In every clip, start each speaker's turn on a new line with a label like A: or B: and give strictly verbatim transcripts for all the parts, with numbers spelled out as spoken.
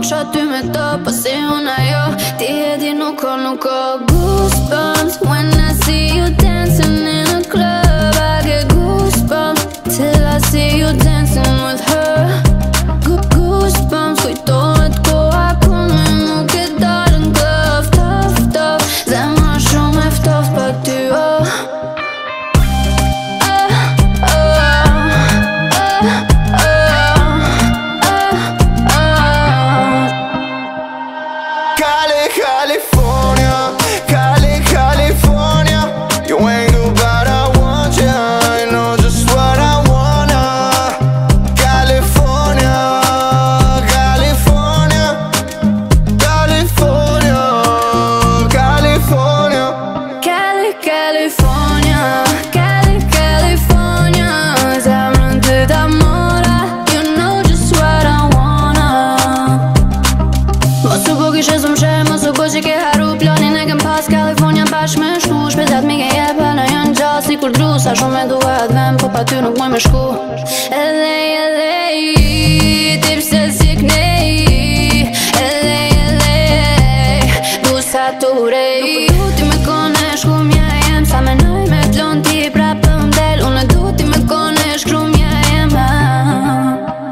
A: qa ty me ta, po si unë ajo. Ti e di nuk ka, nuk ka. Goosebumps when I see you dancing in a club. I get goosebumps till I see you dancing with her. Goosebumps, kujtohet koha kur me nuk e dalën këf. Tough, tough, zemra shumë e ftoft pa ty, oh.
B: California, Cali, California. You ain't good but I want ya, I know just what I wanna. California, California, California, California.
A: Cali, California, Cali, California. Zemrën ty ta mora, you know just what I wanna. Mos u bo kishe zëm shë, mos u bo që ke haru planin e kem pas. California bashkë me shku, shpesat mi ke jepa në janë gjatë si kur dru. Sa shumë e duhet vem, po pa ty nuk muj me shku. L A, L A, ti pse si knej. L A, L A, du sa turej. Nuk du ti me kone shku mja jem, sa menoj me t'lon ti prapë m'del. Unë du ti me kone shkru mja jem, ah.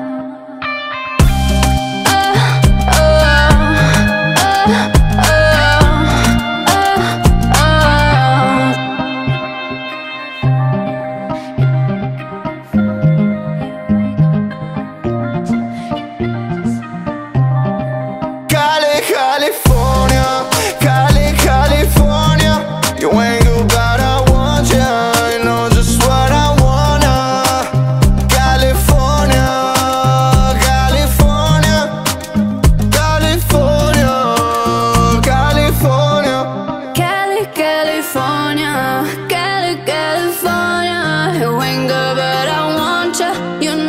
B: California, Cali, California. You ain't good but I want ya, I know just what I wanna. California, California, California, California.
A: Cali, California, Cali, California. You ain't good but I want ya, you